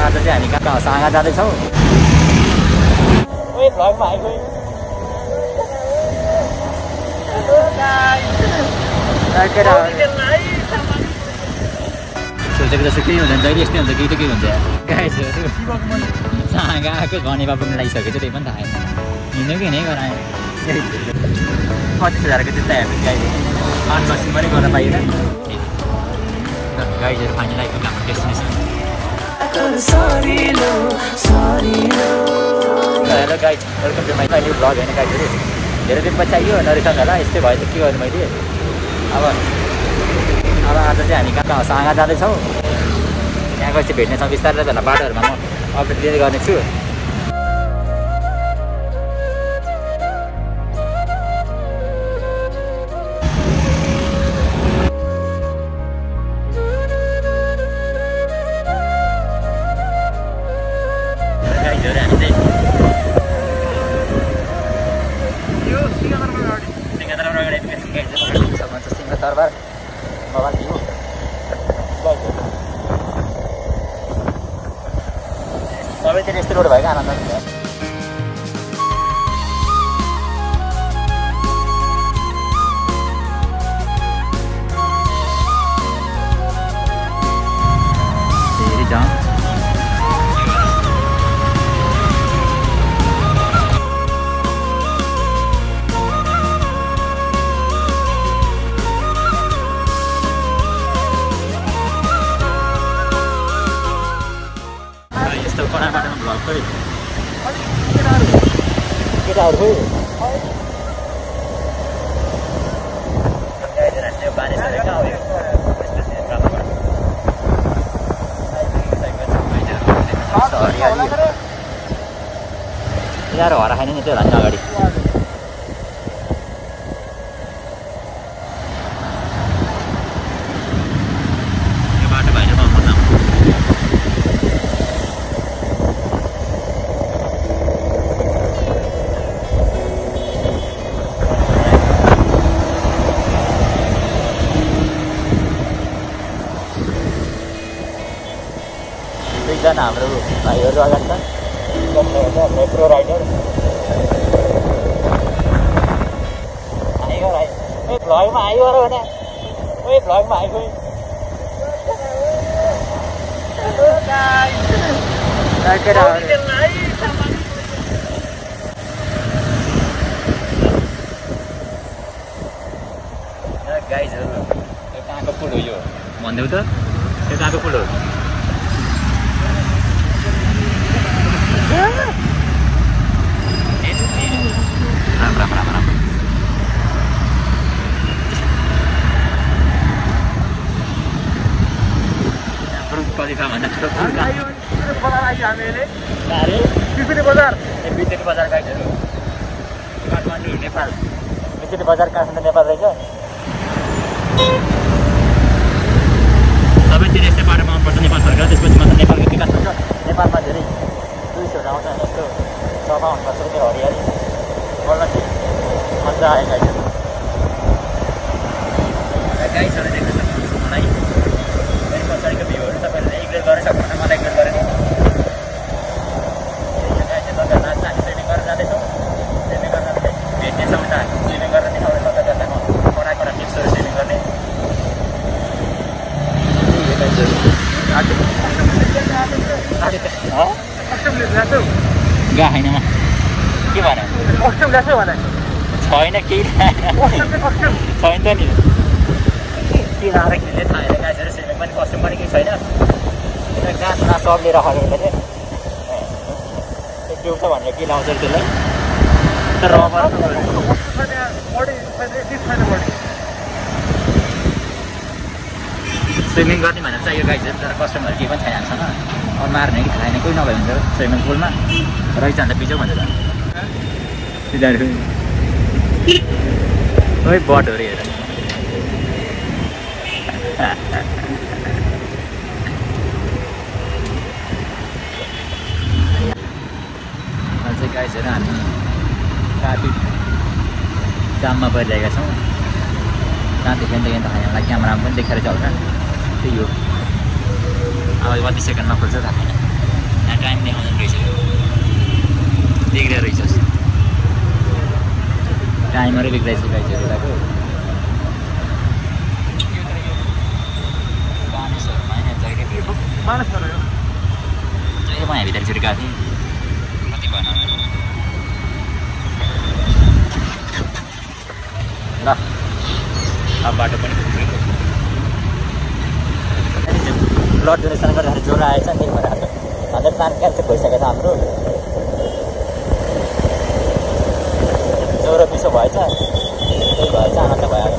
आज चाहिँ हामी कहाँ साँगा जाँदैछौँ। भ्लगमा आएको सोचेको जस्तो केही हुँदैन, जहिले यस्तै हुन्छ, केही त केही हुन्छ। गाइजहरू साँगा आएको घनेपा पुग्न लागिसकेको छ, त्यही पनि थाहा छैन। हिँड्नु कि हिँडै गराएँ 25,000को जुत्ता हेर्नु गाइजहरू अनबक्सिङ पनि गर्न पाइएन। गाइजहरू फाइनल आइपुग्यो हाम्रो destination. Hello guys, welcome to my new blog. होइन गाइजहरू धेरै दिन पछि आइयो नरिसँग होला, यस्तै भयो त के गर्नु मैले। अब आज चाहिँ हामी कहाँ साँगा जाँदैछौँ। त्यहाँ गएपछि भेट्नेछौँ बिस्तारै होला, बाटोहरूमा म अपडेट दिँदै गर्नेछु। दरबार भगवान भ्यू सबैतिर यस्तो रोड भएको आनन्द हुन्छ। धेरै जाम कोना बाटोमा भ्लग खोइ केटाहरू खोइ बारिस गरेको तिनीहरू हरा खाने नि त्यो भन्दा अगाडि यो बाटो भएन दुईजना हाम्रो भाइहरू अगाडि छन्, मेट्रो राइडर आइगयो भाइ। भ्लगमा आइगयो र भने भ्लगमा आइगयो गाइजहरू। यो कहाँको पुल हो यो भनिदेऊ त, यो कहाँको पुल हो? कलिफा भन्दा ठुलो बिचेटी बजार गाइजहरू काठमाडौँ नेपाल। बिचेटी बजार काठमाडौँ नेपाल रहेछ। सबैतिर यस्तै बाटोमा आउनुपर्छ नेपाल सरकार, त्यसपछि मात्र नेपालको विकास हुन्छ। नेपालमा धेरै टुरिस्टहरू आउँछ, यस्तो सफा हुनुपर्छ, त्यो हरियाली बोल्न चाहिँ मजा आयो गाइजहरू। गाइजहरू देख्न सक्नुहुन्छ मलाई मेरो पछाडिको भ्यूहरू तपाईँहरूले इग्नोर गर्न सक्नुहुन्छ, मलाई इग्नोर गरेर हामी स्विमिङ गर्न जाँदैछौँ। स्विमिङ गर्न भेट्नेछौँ उता, स्विमिङ गर्न देखाउँदैछौँ त जतामा कडा टिप्सहरू स्विमिङ गर्ने। गा होइन के भने छैन केही छैन त नि के लाएर खेल्ने थाहा होइन गाइजहरू। स्विमिङ पनि कस्ट्युम पनि केही छैन। गाँसमा सब लिएर हरेर चाहिँ डुब्छ भनेर के लाउँछ त्यसलाई त रबर स्विमिङ गर्ने भनेर चाहियो गाइजहरू, तर कस्टमरहरू केही पनि छैन हामीसँग। अब मार्ने कि खाएन कोही नभए हुन्छ स्विमिङ पुलमा रहेछ अन्त बिजो भन्छ त तिनीहरू। खोइ बटहरू हेर चाहिँ गाइजहरू हामी ट्राफिक जाममा परिरहेका छौँ। कहाँ देख्यो नि त हामीलाई क्यामेरामा पनि देखाएर चल्छ, त्यही हो। अब 30 सेकेन्डमा खोल्छ थाहा छैन। टाइम देखाउँदैन रहेछ देख्दै रहेछस् टाइमरै बिग्राइछ गाइजहरूको जहिले म भित्र छिटो गएको थिएँ कति भएन ल अब बाटो पनि ब्लड डोनेसन गर्दाखेरि ज्वरो आएछ त्यही भएर आज 100 प्लान क्यान्सल भइसकेको छ हाम्रो ज्वरो पिसो भएछ त्यही भएर चाहिँ आनन्द भइहाल्यो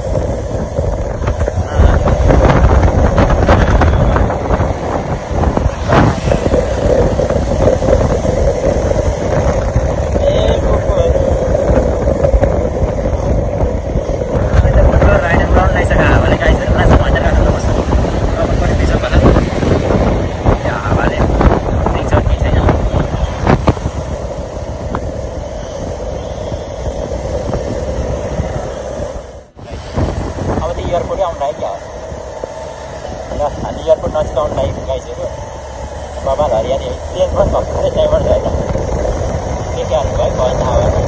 एयरपोर्ट आउनु लाग्यो क्या ल हामी एयरपोर्ट नजिक आउनु लाग्यो गाइजहरू बाबा हरियाली ट्रेन पनि भर्खरै ड्राइभर छ होइन के केहरू भयो भएन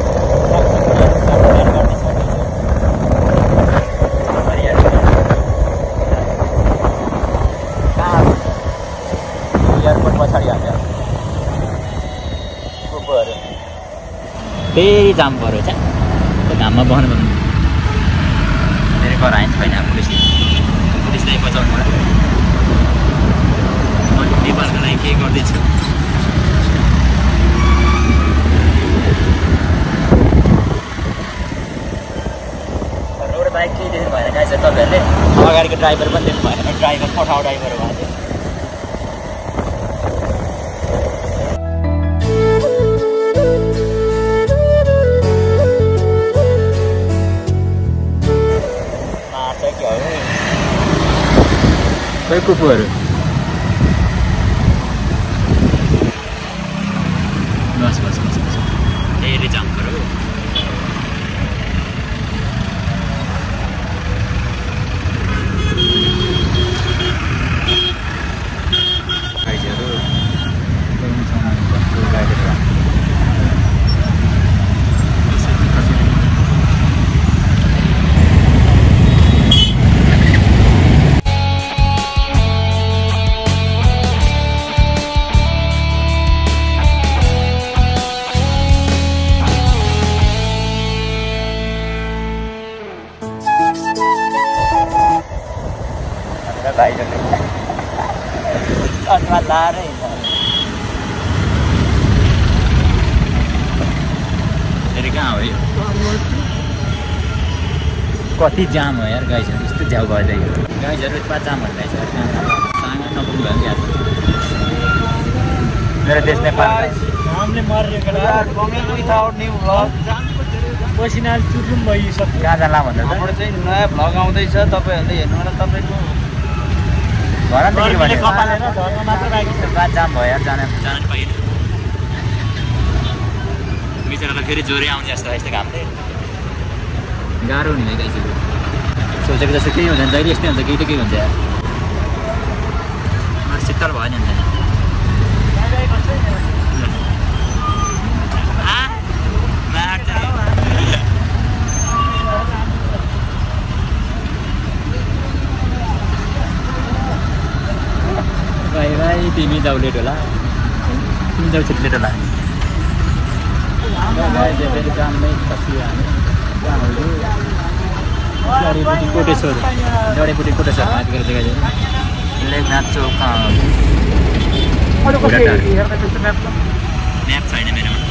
कहाँ एयरपोर्ट पछाडि हाल्यो कुकुरहरू फेरि जाम पऱ्यो चाहिँ त्यो घाममा बस्नु भन्नु आएन छैन पुलिसलाई बचाउनु पर्यो म नेपालको लागि के गर्दैछु रोड बाइक केही देख्नु भएन गाइस तपाईँहरूले अगाडिको ड्राइभर पनि देख्नु भएन ड्राइभर पठाउ ड्राइभर भएको चाहिँ खोइ कुकुरहरू बस बस बस बस धेरै जाम पऱ्यो चस्मा लाएरै फेरि कहाँ हो यो कति जाम हो यार गाइजहरू यस्तो झ्याउ भइदियो गाइजहरू यता जाम भइरहेछ सँग नपुग्नु भयो क्या मेरो देश नेपाल हामीले मरेको पसिना चुर्लुम भइसक्यो कहाँ जाला भन्दा हाम्रो चाहिँ नयाँ भ्लग आउँदैछ तपाईँहरूले हेर्नु होला तपाईँको जाम भयो यार जान पाइएन बिचरालाई फेरि ज्वरै आउने जस्तो यस्तो घामले गाह्रो हुने भयो गाइजहरू सोचेको जस्तो केही हुँदैन जहिले यस्तै हुन्छ केही त केही हुन्छ यार शीतल भयो नि अन्त भाइ तिमी जाऊ लेट होला तिमी जाऊ छिटो लेट होला फेरि जाममै फसियो हामी कोटेश्वर जडीपुटी कोटेश्वर माथिको जग्गा लेखनाथ चौक म्याप छैन मेरोमा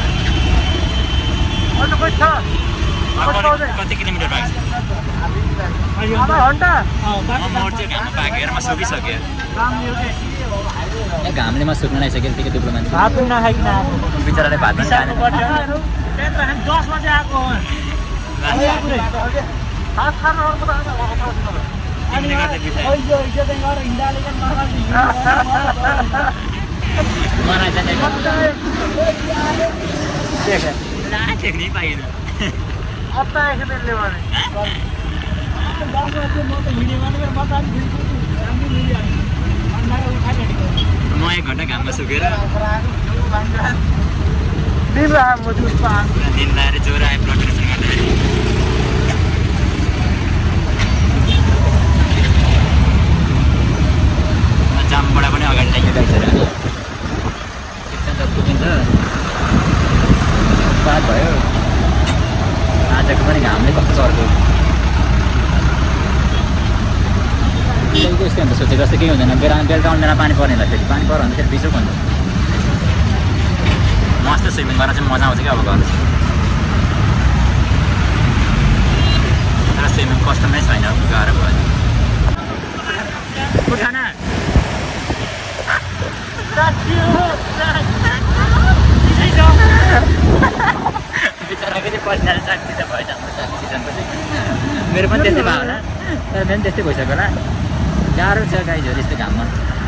कति किलोमिटर भएको छ मोड चाहिँ घाममा पाकेर म सुकिसक्यो घामले म सुक्न लागिसक्यो त्यतिकै दुब्लो मान्छे भात नखाइकन बिचराले भात पनि खाएन 10 बजे आएको देख्नै पाइएन म 1 घन्टा घाममा सुकेर दिन लाएर म जुस पाएँ दिन लाएर ज्वरो आयो ब्लड प्रेसर गर्दाखेरि जामबाट पनि अगाडि लाग्यो गाइसकेर एकछिन त पुगिन्छ बात भयो आजको पनि घामले कस्तो चर्को यस्तै हुन्छ सोचेको जस्तो केही हुँदैन बेलुका आउँदैन पानी पर्नेलाई फेरि पानी पर्यो भने फेरि बिचो हुन्छ मस्त स्विमिङ गर्न चाहिँ मजा आउँछ क्या अब घर तर स्विमिङ कस्तो नै छैन गाह्रो भयो खाना बिचराको चाहिँ पर्सनाल साथी त भएन सिजनको चाहिँ मेरो पनि त्यस्तै भयो होला तर मेरो पनि त्यस्तै भइसक्यो होला गाह्रो छ गाइजहरू यस्तो घाममा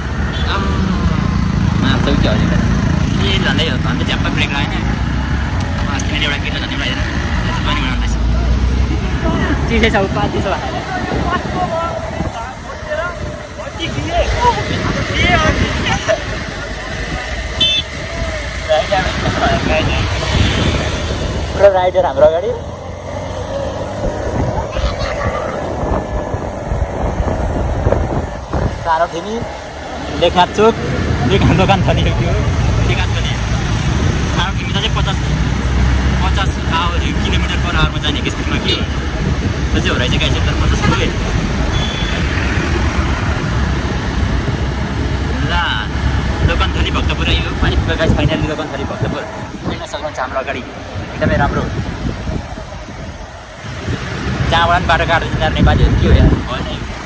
मार्छ कि हजुर के झन्डै हो झन्डै च्याप्पा ब्रेक लगाएन अस्ति मैले एउटा किलो जति लगाएर त्यसो पनि बनाउँदैछ चिसै छ पाँच चिसो पुरा राइडर हाम्रो अगाडि सानो थिमी लेखनाथ चोक लेखनाथ दोकान छ नि त्यो लेखनाथ छ नि सानो थिमी चाहिँ 50 किलोमिटर/आवरमा जाने स्पिडमा के हो त्यो चाहिँ हो रहेछ गाइस तर 50 पुगे ल दोकान थली भक्तपुर यो पानी पुगेको गाइस फाइनली दोकान थली भक्तपुर हेर्न सक्नुहुन्छ हाम्रो अगाडि एकदमै राम्रो जहाँबाट बाटो काट्दै जाने नेपालीहरू के हो यार भएन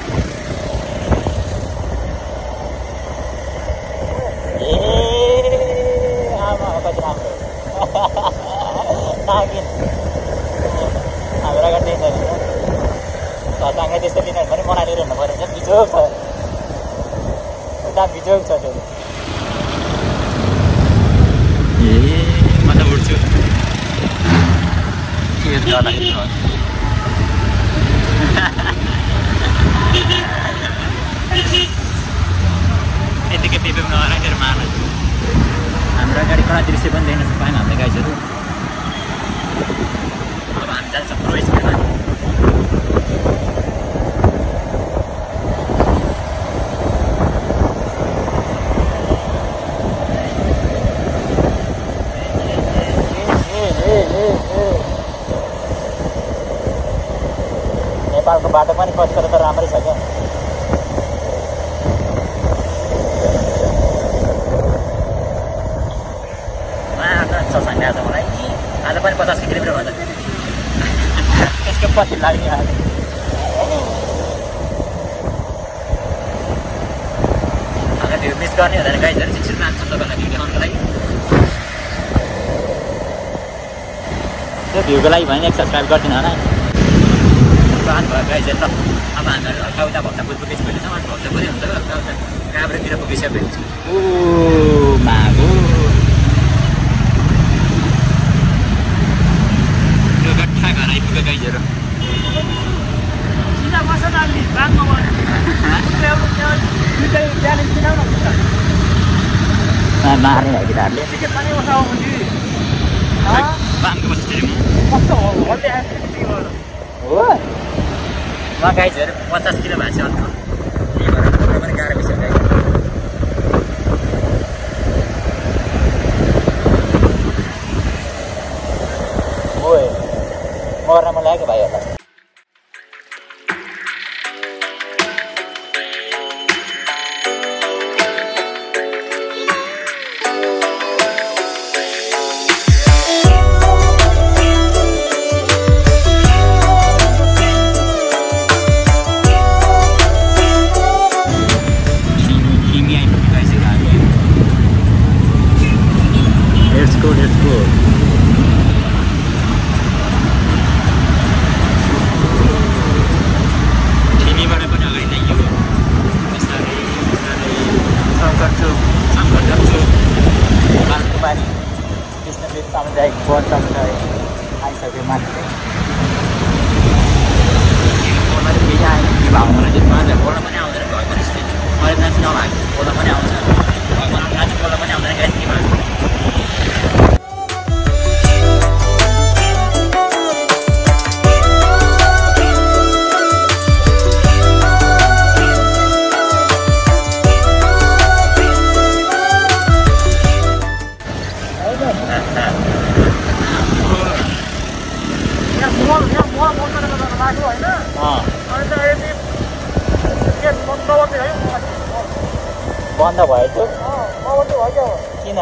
नागिन हाम्रो अगाडि त्यही छ ससाङै त्यस्तो लिनेहरू पनि बनाइदिएर हिँड्नु पऱ्यो भने बिजोग छ उता बिजोग छ त्यो म त उड्छु के गर्दाखेरि यतिकै पेपेम नगराइदिएर मार्नु हाम्रो अगाडि कडा दृश्य पनि देख्न पायौँ हाम्रो गाइजहरू अब हामी जान्छ पुरो स्पिडमा नेपालको बाटो पनि कतिको त राम्रै छ क्या ससाङले आज मलाई आज पनि 50 किलोमिटर भन्छ त्यसको पछि लाग्ने आज अगर त्यो मिस गर्ने हुँदैन गाइजहरू छिटो लान्छौँ तपाईँलाई भ्यू देखाउनुको लागि त्यो भ्यूको लागि भने एक सब्सक्राइब गरिदिनु होला बात भयो गाइजहरू ल अब हामीहरू हल्का उता भक्तपुर पुगेपछि भेट्छौँ अनि भक्तपुरै हुन्छ हल्का उता काभ्रेतिर पुगेपछि भेट्छ ओ मागो घर आइपुग्यो गाइजहरू मार्ने हो गिटारले बामको बस्छु हो म गाइजहरू 50 किलो भएको छ अर्को त्यही भएर पनि गाह्रो भइसक्यो गाइज मर्न मन लाग्यो भाइहरूलाई Let's go. सामुदायिक वन समुदाय आइसक्यो माथि भाउमा चाहिँ बोल्न पनि आउँदैन घर पनि अहिले मान्छे नभएको बोल्न पनि आउँछ आज बोल्न पनि आउँदैन गाइस के भयो बन्द भयो त्यो किन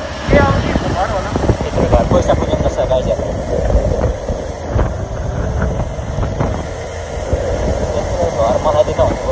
यत्रो घर पैसा पुग्नु जस्तो गाइजहरू घर बनाइदिनु हुन्थ्यो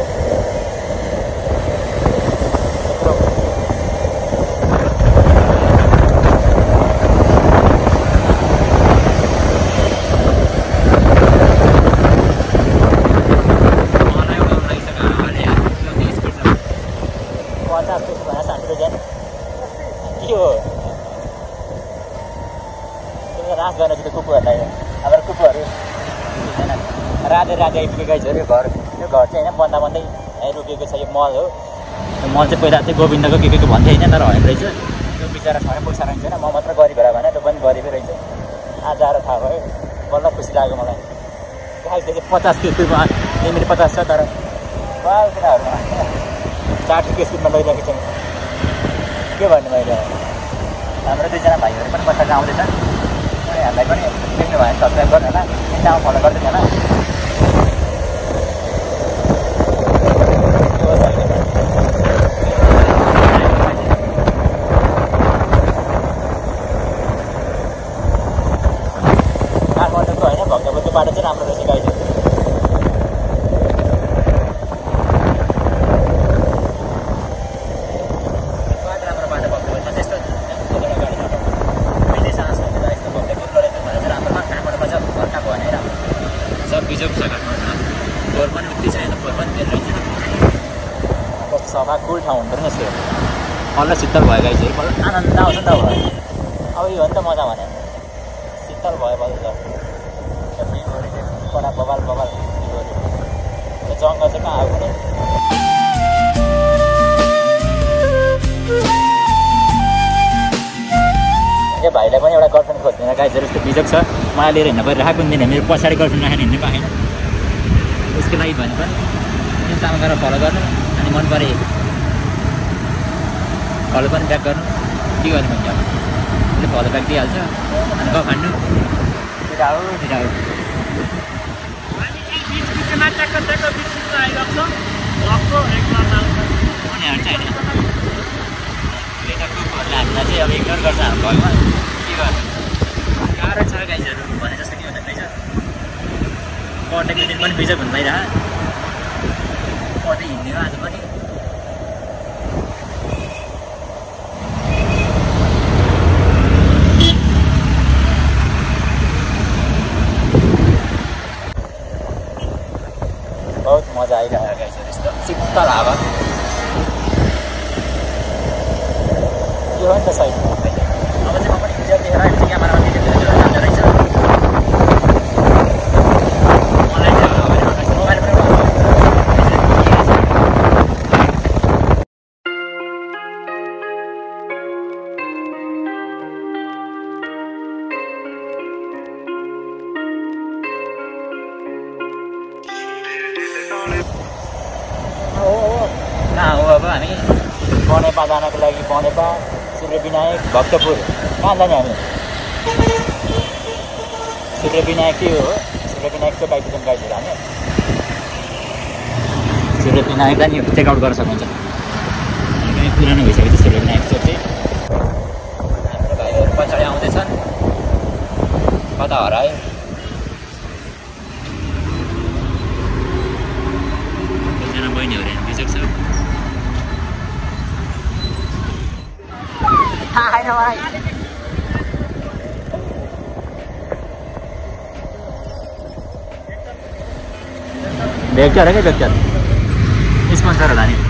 नाच गर्न चाहिँ कुकुरहरूलाई हाम्रो कुकुरहरू राधे राधे आइपुगेको गाइजहरू यो घर चाहिँ होइन बन्दा बन्दै रोकिएको छ यो मल हो यो मल चाहिँ पहिला चाहिँ गोविन्दको के भन्थ्यो होइन तर होइन रहेछ त्यो बिचरा छ पैसा रहन्छ होइन म मात्र गरिब भएर भने त्यो पनि गरिबै रहेछ आज आएर थाहा भयो बल्ल खुसी लाग्यो मलाई गाइजले चाहिँ 50 रुपियाँमा लिमिट 50 छ तर कुराहरूमा 60 रुपियाँ स्पिडमा लैरहेको छ के भन्नु मैले हाम्रो दुईजना भाइहरू पनि बसेर आउँदैछ हामीलाई पनि देख्नु भयो सब्सक्राइब गर्नु होला इन्स्टामा फलो गरिदिनु होला काठमाडौँको होइन भक्तपुरको बाटो चाहिँ राम्रो रहेछ गाइज राम्रो बाटो भक्तपुरमा त्यस्तो बिजोग छ काठमाडौँमा फोहोर पनि उति छैन फोहोर पनि धेरै रहेछ कस्तो सफा कुल ठाउँ हुँदो रहेछ यस्तो बल्ल शीतल भयो गाई चाहिँ बल्ल आनन्द आउँछ नि त भयो अब यो हो नि त मजा भने शीतल भयो बल्ल त भ्यूहरू चाहिँ बडा बबाल बबाल भ्यूहरू त्यो जङ्गल चाहिँ कहाँ आएको नि यो भाइलाई पनि एउटा गर्लफ्रेन्ड खोज्दैन गाइजहरू यस्तो बिजोग छ मलाई लिएर हिँड्नु परिरहेको हुँदैन मेरो पछाडि गर्लफ्रेन्ड राखेर हिँड्नु पाएन उसको लागि भने पनि इन्स्टामा गएर फलो गर्नु अनि मन परे फलो पनि ब्याक गर्नु के गर्नु भन्छ अब उसले फलो ब्याक दिइहाल्छ अनि गफान्नु ढिडाउ ढिडाउ हामीलाई चाहिँ अब इग्नोर गर्छ हाम्रो घरमा के गर्नु गाह्रो छ गाइजहरू भने जस्तो के हुँदैन रहेछ पढ्नेको दिन पनि बिजोग हुँदैन भइरह पढ्दै हिँड्ने हो आज पनि बहुत मजा आइरहेको गाइजहरू यस्तो शीतल हावा यो हो नि त सही अब चाहिँ म पनि भिडियो देखेर अहिले चाहिँ क्यामेरामा भिडियो जाँदो रहेछ मलाई चाहिँ मोबाइल पनि कहाँ हो अब हामी बनेपा जानको लागि बनेपा सूर्यविनायक भक्तपुर कहाँ जाने हामी सूर्यविनायक चाहिँ हो सूर्यविनायक चाहिँ बाइक गाइजहरू हामी सूर्यविनायकलाई नि चेकआउट गर्न सक्नुहुन्छ एकदमै पुरानो भइसकेको छ सूर्यविनायक चोक चाहिँ हाम्रो भाइहरू पछाडि आउँदैछन् कता हरायो एकजना बहिनीहरू बिजोग छ भेक्टर है क्या भेक्टर स्पोन्सर होला नि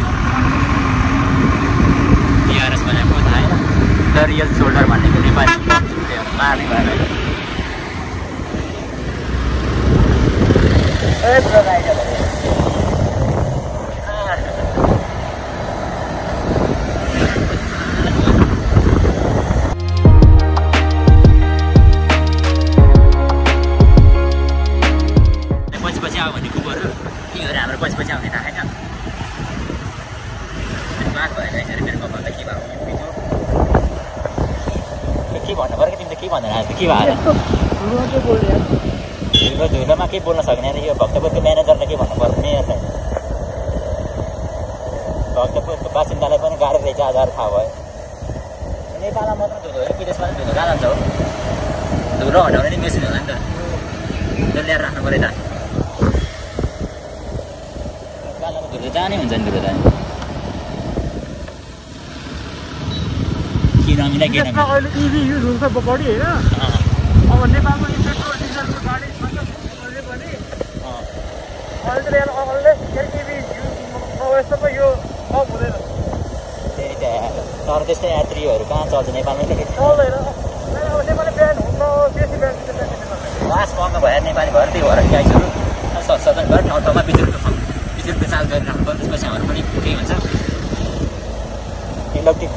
DRS भनेको थाहा होइन द रियल सोल्डर भनेको नेपाली मार्ने भएर के भन्दैन आज के भयो धुलोमा के बोल्न सक्ने यो भक्तपुरको म्यानेजरले के भन्नु पर्यो मेयरलाई भक्तपुरको बासिन्दालाई पनि गाह्रो रहेछ आज थाहा भयो नेपालमा मात्र धुलो हो विदेशमा पनि धुलो कहाँ जान्छ हो धुलो हटाउने नि मेसिन होला नि त त्यो ल्याएर राख्नु पऱ्यो त नेपालमा धुलो जाने हुन्छ नि धुलो जाने किन मिला किन अहिले इभी युज हुन्छ बढी होइन अब नेपालमा पेट्रोल डिजलको गाडी छ भने अहिले त अहिले इभी युज सबै यो कम हुँदैन त्यही त तर त्यस्तै यात्रीहरू कहाँ चल्छ नेपालमै त चल्दैन अब नेपाली ब्यान्ड हुन्छ बेसी ब्यान्ड लास्ट महँगो भएर नेपाली भएर त्यही भएर गाइसहरू सत्सदन भएर ठाउँ ठाउँमा बिजुलीको चार्ज गरिराख्नु पर्छ त्यसपछि हाम्रो पनि केही हुन्छ इलेक्ट्रिक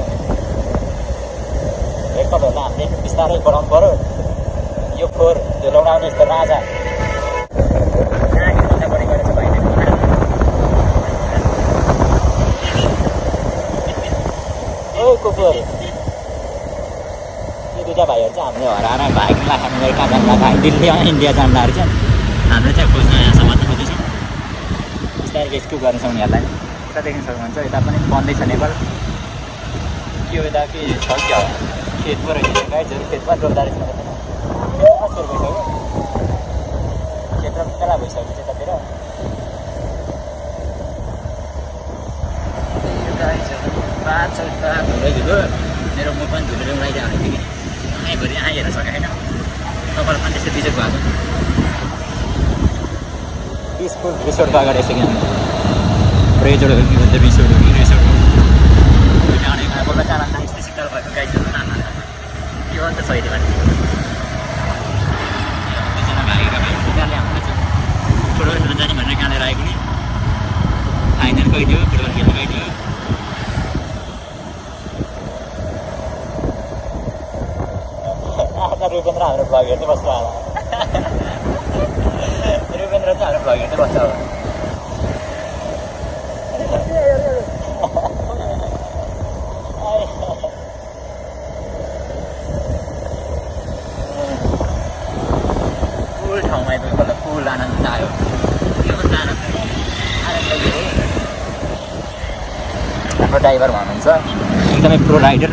भेकलहरूलाई हामीले बिस्तारै बढाउनु पऱ्यो यो फोहोर धुलो उडाउने यस्तो राजा बढी गरेछ भाइले कुकुर यो दुईवटा भाइहरू चाहिँ हामीले हराएर भाइलाई खानु गएर कहाँ जानु भाइ दिल्ली इन्डिया जानु रहेछ हामीले चाहिँ खोज्न यहाँसम्म मात्र खोज्दैछौँ बिस्तारै रेस्क्यु गर्नेछौँ उनीहरूलाई यता देख्न सक्नुहुन्छ यता पनि बन्दैछ नेपाल के यता के छ क्या खेत पो रहेछ गाइजहरू खेतमा डोल्दा रहेछ सुरु भइसक्यो खेतमा बेला भइसक्यो त्यतातिर बात छ धुलै धुलो मेरो म पनि धुलो उडाइदियो भने थियो कि आइभरि आइहेर सकेन तपाईँलाई पनि त्यस्तै बिजोग भएको पिसफुल रिसोर्टको अगाडि आइसक्यो हामी रेजोर्ट हो कि भन्छ रिसोर्ट हो कि रेसोर्ट हो डाँडा बोल्न चाहना यस्तै शीतल भएको गाइजहरू नाना के हो नि त सही भने दुईजना भागेका भाइ उनीहरूले हामीलाई चाहिँ फुटबल खेल्न जाने भनेर कहाँनिर आएको नि फाइनल गइदियो फुटबल खेल्न गइदियो रुपेन्द्र हाम्रो भ्लग हेर्दै बस्छ होला रुपेन्द्र चाहिँ हाम्रो भ्लग हेर्दै बस्छ होला फुल ठाउँमा आइपुग्यो मतलब फुल आनन्द आयो के भन्छ आनन्द हाम्रो ड्राइभर भन्नुहुन्छ एकदमै प्रो राइडर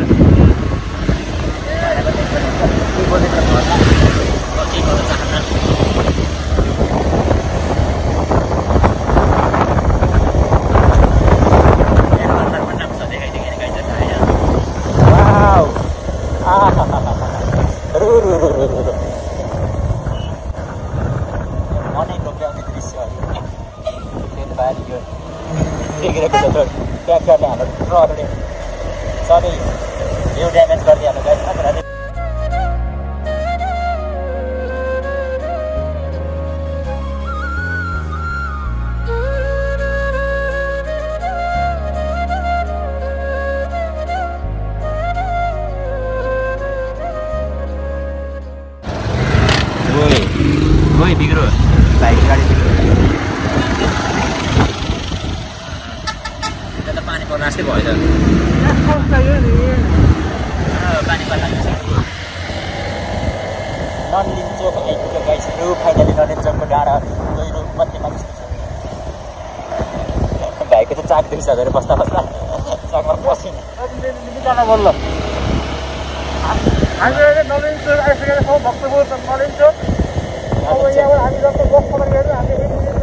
मनै लोभ्याउने दृश्यहरू खेतबारी यो देखिरहेको छ ट्र्याक्टरले हाम्रो ट्रकले सबै यो ड्यामेज गरिदिइहाल्नु गाइस गयो बिग्रो भाइको गाडी बिग्रो त्यो त पानी पर्न जस्तै भयो त पानी पर्न नलिन्चोक आइपुग्यो गाइसहरू फाइनली नलिन्चोकको डाँडा गहिरो मध्येमा भाइको चाहिँ चाक दुइसकेर बस्दा बस्दा चाकमा पसिन बल्ल हामी नलिन्चोक आइसकेका छौँ भक्तपुर नलिन्चोक अब यहाँबाट हामी जस्तो बस पकड गरेर हामीले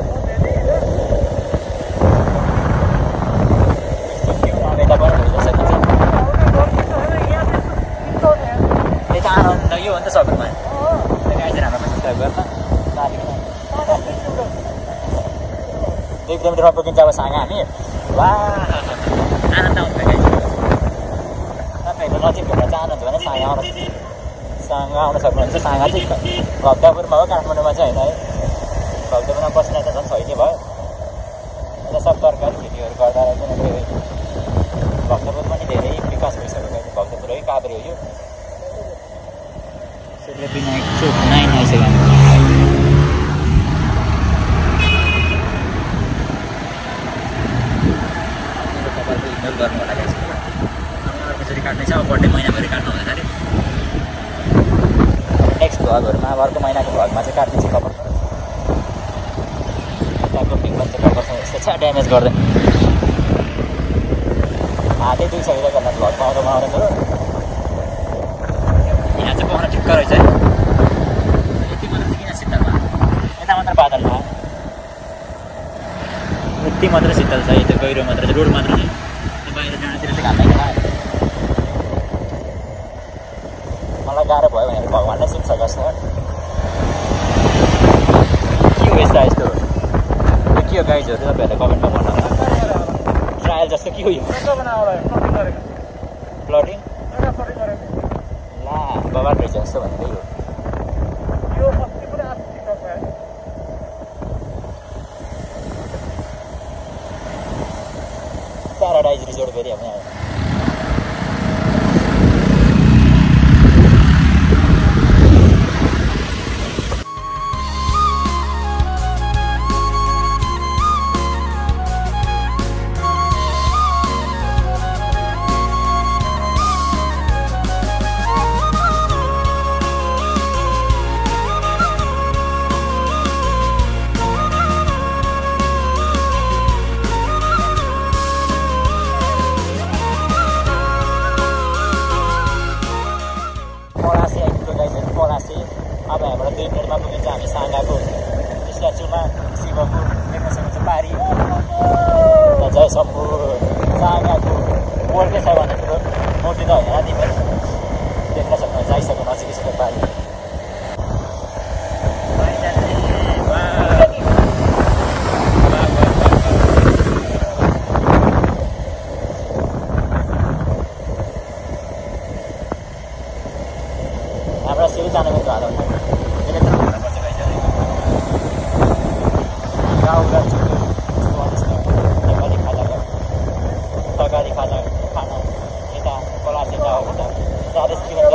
यता आनन्द यो हो नि त सबैमा गाइजहरू हाम्रो पनि गर्न 2 किलोमिटरमा पुगिन्छ अब साँगा हामी वा आनन्द आउँछ गाइजहरू तपाईँहरू नजिक घुम्न चाहनुहुन्छ भने साँगा आउन सक्नुहुन्छ साँगा चाहिँ भक्तपुरमा हो काठमाडौँमा चाहिँ होइन है भक्तपुरमा बस्ने त झन् छैन भयो अन्त सब तरकारी खेतीहरू गर्दा रहेछ भक्तपुर पनि धेरै विकास भइसकेको भक्तपुर है काभ्रे हो यो सूर्यविनायक चोक 9 आइसक्यो तपाईँको इग्नोर गर्नु होला गाइस अब अर्को चोटि काट्ने छ अब बर्थडे महिनाभरि काट्नु हुँदाखेरि नेक्स्ट भ्लगहरूमा अब अर्को महिनाको भ्लगमा चाहिँ कार्तिक चाहिँ कभर गर्छ यताको पिङमा चाहिँ कभर छ यस्तो छ ड्यामेज गर्दैन हातै दुइसकेको बेला भ्लग पाउँदा पाउँदैन हो यहाँ चाहिँ पाउन ठिक्क रहेछ है यति मात्र चाहिँ किन शीतलमा यता मात्र बादल भयो यति मात्र शीतल छ यता गहिरो मात्र छ रोड मात्र छ बाहिर डाँडातिर चाहिँ घाम लाग्दैन मलाई गाह्रो भयो भनेर भगवान्ले सुन्छ जस्तो के हो यस्तो यस्तो यो के हो गाइजहरू तपाईँहरूले कमेन्टमा भन्नु ट्रायल जस्तो के हो यो प्लटिङ ला बबाल रहेछ जस्तो भनेको यो प्याराडाइज रिजोर्ट फेरि अब यहाँ अब हाम्रो 2 मिनटमा पुगिन्छ हामी साङ्गाको स्ट्याचुमा शिवको देख्न सक्नुहुन्छ पारी जय शम्भु साङ्गाको बोल्दै छ भने ठुलो मूर्ति त होइन तिमीहरू देख्न सक्नुहुन्छ जाइसक्यो नजिकिसक्यो पारी हाम्रो सिरी जाने पनि हाल हुन्छ गाउँघर छुट्यो स्वादिष्ट नेपाली खाजाको तरकारी खाजा खाना यता कलास यता हो त 40 किलोमिटर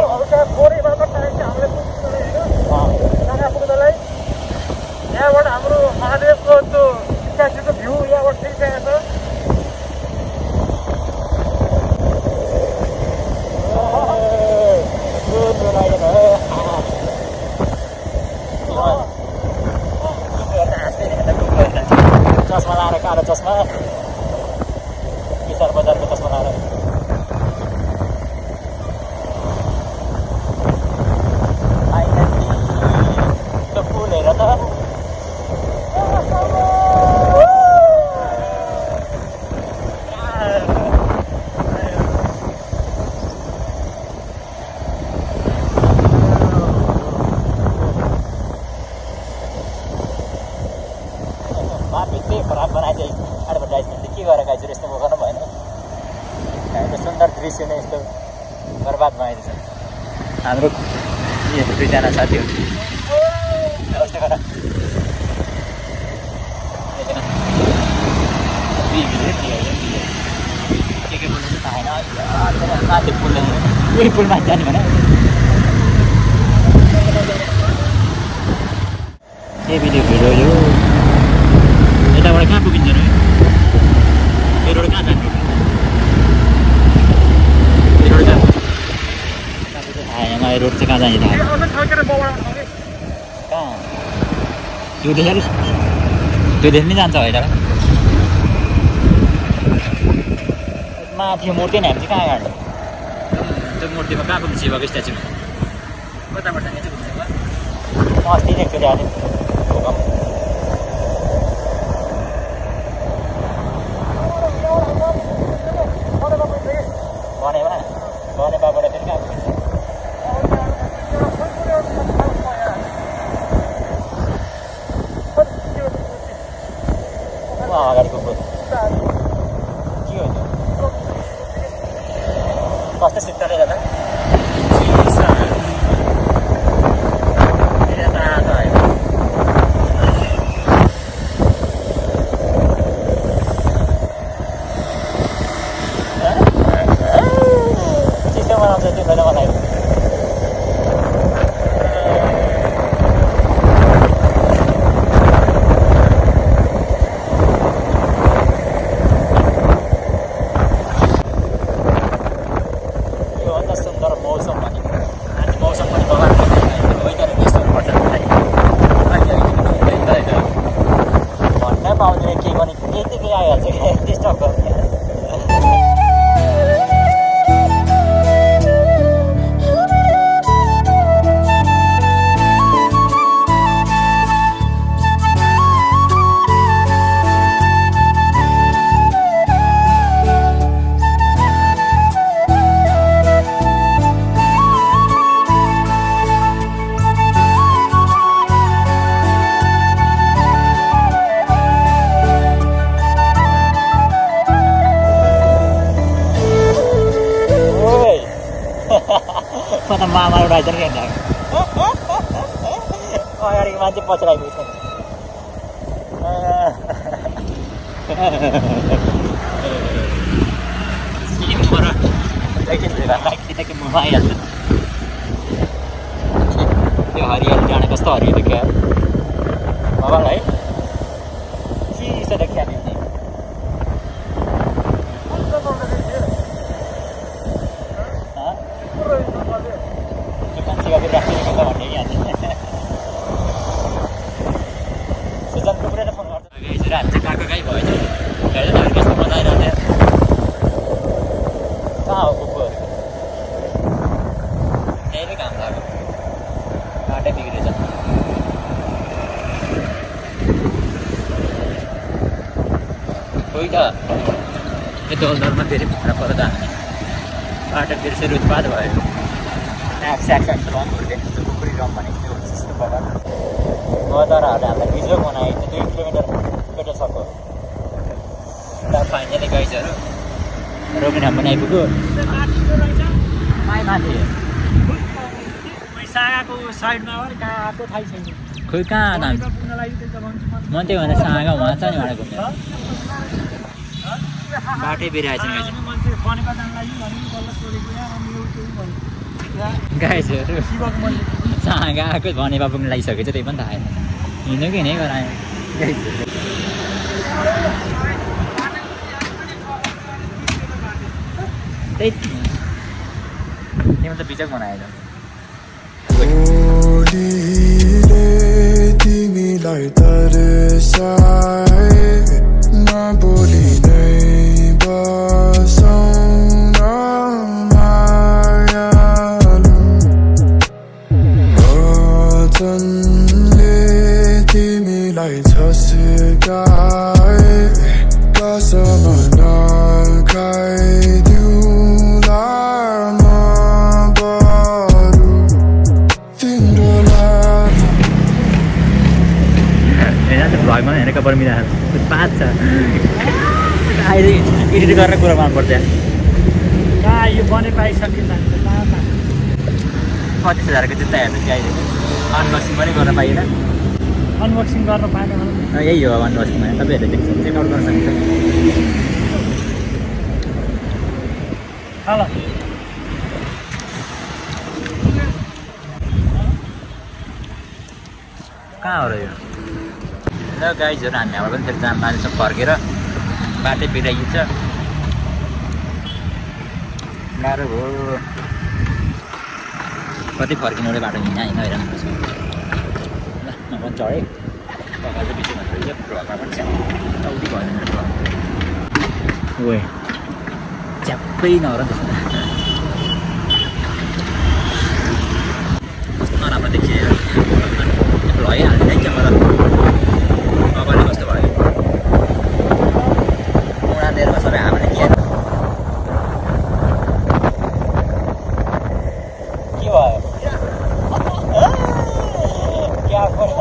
यहाँबाट हाम्रो महादेवको त्यो स्ट्याचुको भ्यू यहाँबाट देखिरहेको छ चस्मा लाएर कालो चस्मा विशाल बजारको चस्मा लाएर त्यो फुल हेर त खराब बनाएछ एडभर्टाइजमेन्ट के गरेर गाइजहरू यस्तो गर्नु भएन यस्तो सुन्दर दृश्य नै यस्तो बर्बाद भइदिन्छ हाम्रो दुईजना साथीहरू यस्तो गर के बोल्नु चाहिँ थाहा छैन माथि पुल यही पुलमा जाने भने के भिडियो यो यताबाट कहाँ पुगिन्छ र यो रोड कहाँ जाने यो रोड कहाँ यो रोड चाहिँ कहाँ जाने थाहा कहाँ त्यो देखेर नै जान्छ होइन माथि मूर्ति नै हामी चाहिँ कहाँ गाड्नु त्यो मूर्तिमा कहाँ पुग्छ शिवको स्ट्याचुमा कताबाट जाने चाहिँ पुग्छ म अस्ति नै एकचोटि आएको भने बाबाबाट फेरि कहाँ पुग्छ अगाडिको बोल के हो त्यो कस्तो शीतलले जाँदा चिसो बनाउँछ त्यो बेला बनाएको सुन्दर मौसम भने आज मौसम पनि बगान वेदर आइहाल्छ कि डिस्टर्ब गर्ने म त मामा उडाइछ नि अगाडिको मान्छे पछि आइपुग्छ किनकि मुखमा आइहाल्छ त्यो हरियाली डाँडा कस्तो हरियो देखियो बाबा है चिसो देखियो नि सुजनको पुरै फोन गर्छ हामी चाहिँ गएको गाई भएछ गाईहरू कस्तो मजा आइरहने कहाँ हो कुकुरहरू धेरै काम लाग्यो बाटै बिग्रेछ कोही त यो दलदलमा फेरि भित्र पर्दा हामी बाटो फेरि उत्पाद भयो स्याक्स रम देख्छु कुकुरी रम भनेको त्यो त्यस्तो प्रकार गदराहरूले हामीलाई बिजोग बनायो त्यो 2 किलोमिटर पेट्रोल सक्यो अन्त फाइनली गाइजहरू रोक्ने ठाउँ पनि आइपुग्यो माथि सागाको साइडमा गएको थाहै छैन खोइ कहाँ म त्यही भनेर सागा उहाँ छ नि भनेर घुम्यो बाटै बिराएछ नि गाइजहरू सागा आएको भनेपा पुग्नु लागिसकेको छ त्यही पनि थाहा छैन हिँड्नु कि हिँडै गरायो त्यही त बिजक बनाएछ तिमीलाई तरसाए नबोली नै बसौँ न मायालु वचनले तिमीलाई छस्काए कसम नखाइदिउँला म बरु तिम्रो लागि भ्लगमा हेरेर कपाल मिलाएर पाँच छ अहिले एडिट गरेर कुरा गर्नुपर्छ कहाँ यो बने पाइसक्यो 25,000 को जुत्ता हेर्नु कि अहिले अनबक्सिङ पनि गर्न पाइएन अनबक्सिङ गर्न पाएन भने यही हो अनबक्सिङ भने तपाईँहरूले देख्छ चेकआउट गर्न सक्नुहुन्छ हेलो कहाँ हो र यो ल गाइजहरू हामी हाम्रो पनि फेरि जाम मान्छेसँग फर्केर बाटै बिराइन्छ गाह्रो भयो कति फर्किनु एउटा बाटो हिँड हिँडिरहनुपर्छ ल म पनि चढेँ कपाल चाहिँ बिचमा थियो भ्लगमा पनि चौधी भयो मेरो भ्लग ओए च्याप्पै नगर त्यसमा कस्तो नराम्रो देखियो भइहाल्दैन क्यामेरा कपालले कस्तो भयो उडानेरमा सबै हामीले के भयो क्या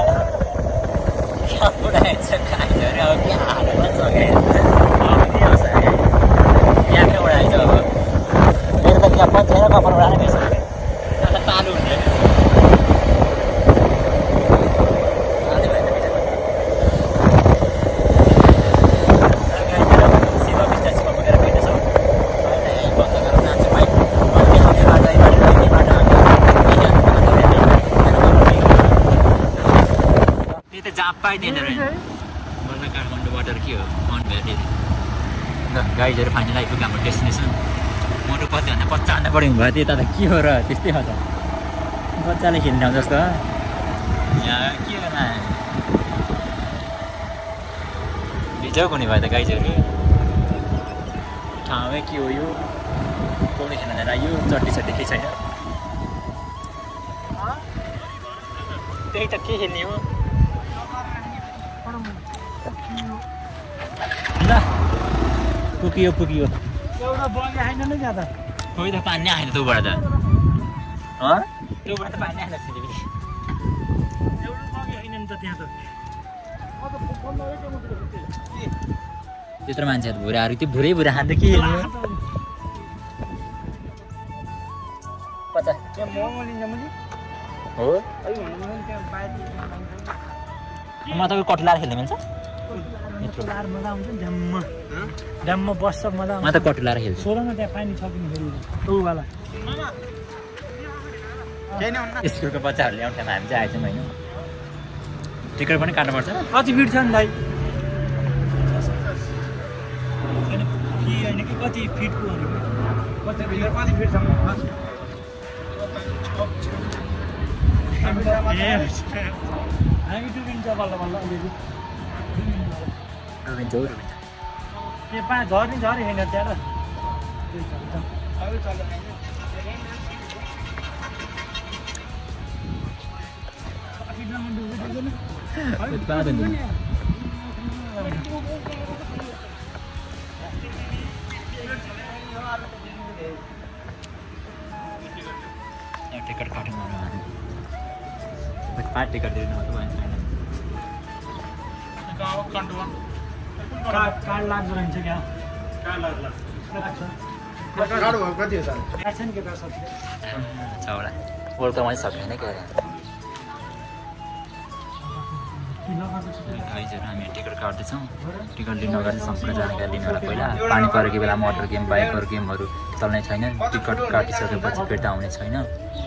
उडाएछ गाईहरू अब क्या हालेर सके अब के होस् क्याकै उडाएछ अब मेरो त क्या पन्छेर कपाल उडाएर गइसक्यो अन्त तालु हुँदैन पाइदिएन बल्ल काठमाडौँ वाटर के हो माउन्ट भ्याली ल गाइजहरू फाइनल आइपुग्यो हाम्रो डेस्टिनेसन मोटो कतिभन्दा 50 बढी हुनुभयो त्यता त के हो र त्यस्तै हो त बच्चाले खेल्ने ठाउँ जस्तो यहाँ के हो भित्र कुनै भयो त गाइजहरू ठाउँमै के हो यो पौडी खेल्न जाँदा यो चट्टी सट्टी केही छैन त्यही त के खेल्ने हो ल पुगियो एउटा बगी आएन नि त्यहाँ त कोही त पानी आएन त्योबाट त त्योबाट त पानी आएन सिलिबी एउटा बगी होइन नि त त्यहाँ त त्यत्रो मान्छेहरू भुराहरू त्यो भुरै खान्छ के हेर्ने हो म तपाईँ कटुलार खेल्नु मिल्छ ड्याममा बस्छ मजा म त कटुलार खेल्छु सोह्रमा त्यहाँ पानी छ कि तौवाला स्कुलको बच्चाहरूले ल्याउने ठाउँमा हामी चाहिँ आएछौँ होइन टिकट पनि काट्नुपर्छ कति फिट छ नि दाइ कति फिटको कति फिट छ हामी डुबिन्छ बल्ल बल्ल अलिअलि रुबिन्छ ए झरी होइन त्यहाँ टिकट काट्नु टिकट दिनु कार्ड लाग्दो रहन्छ क्या छवटा वर्ल्ड कपमा चाहिँ सक्दैन क्या गाइजहरू हामी टिकट काट्दैछौँ टिकट लिनु अगाडि सम्पूर्ण जानकारी लिनु होला पहिला पानी परेको बेला मोटर गेम बाइकहरू गेमहरू चल्ने छैन टिकट काटिसकेपछि पेटा आउने छैन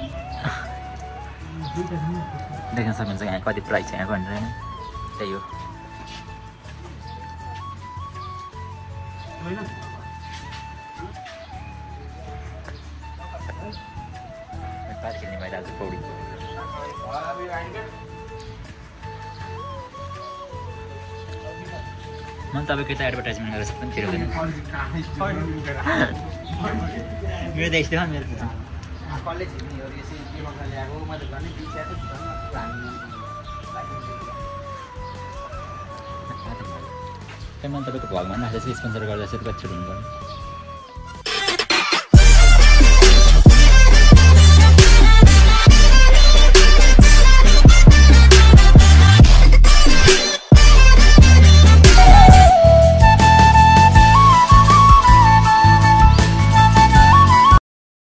देख्न सक्नुहुन्छ यहाँ कति प्राइस छ यहाँ भनेर नि त्यही हो खेल्ने भइरहेको छ पौडी म तपाईँको त एडभर्टाइजमेन्ट गरेर पनि थियो मेरो त यस्तै हो मेरो मैले तपाईँको भगवान् राख्दैछु स्पोन्सर गर्दैछु कति छुट हुनु पर्ने